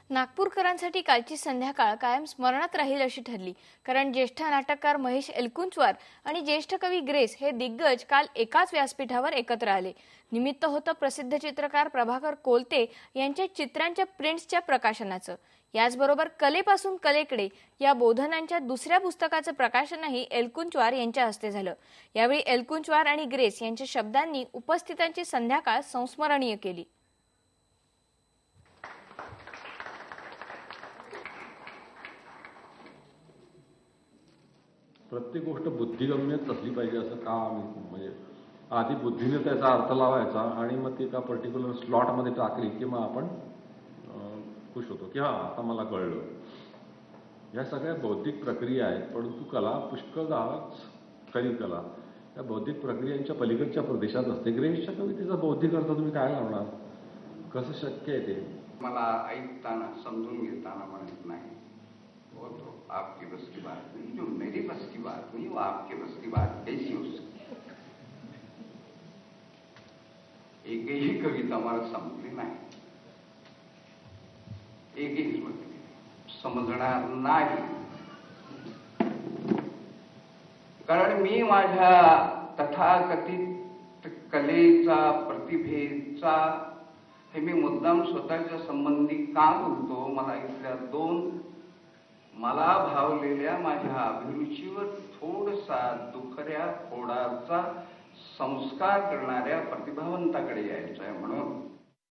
नागपूरकरांसाठी कालची संध्याकाळ कायम स्मरणात राहील अशी ठरली, कारण ज्येष्ठ नाटककार महेश एलकुंचवार आणि ज्येष्ठ कवी ग्रेस हे दिग्गज काल एकाच व्यासपीठावर एकत्र आले. निमित्त होतं प्रसिद्ध चित्रकार प्रभाकर कोलते यांच्या चित्रांच्या प्रिंट्सच्या प्रकाशनाचं. याचबरोबर कलेपासून कलेकडे या बोधनांच्या दुसऱ्या पुस्तकाचं प्रकाशनही एलकुंचवार यांच्या हस्ते झालं. यावेळी एलकुंचवार आणि ग्रेस यांच्या शब्दांनी उपस्थितांची संध्याकाळ संस्मरणीय केली. प्रत्येक गोष्ट बुद्धिगम्यच असली पाहिजे असं का म्हणजे आधी बुद्धीने त्याचा अर्थ लावायचा आणि मग ती एका पर्टिक्युलर स्लॉटमध्ये टाकली की मग आपण खुश होतो की हा आता मला कळलं. या सगळ्या बौद्धिक प्रक्रिया आहेत, परंतु कला पुष्कळ खरी कला या बौद्धिक प्रक्रियांच्या पलीकडच्या प्रदेशात असते. ग्रेसच्या कवितेचा बौद्धिक अर्थ तुम्ही काय लावणार, कसं शक्य आहे ते? मला ऐकताना समजून घेताना म्हणत नाही, वो तो आपकी बस की बात नहीं, जो मेरी बस की बात नहीं वो आपके बस की बात कैसी हो सकती. एकही कविता मला समजली नाही, एकही समजणार नाही, कारण मी माझ्या तथाकथित कलेचा प्रतिभेचा हे मी मुद्दाम स्वतःच्या संबंधी का बोलतो. मला इथल्या दोन मला भावलेल्या माझ्या अभिरुचीवर थोडसा दुखऱ्या फोडाचा संस्कार करणाऱ्या प्रतिभावंताकडे यायचं आहे. म्हणून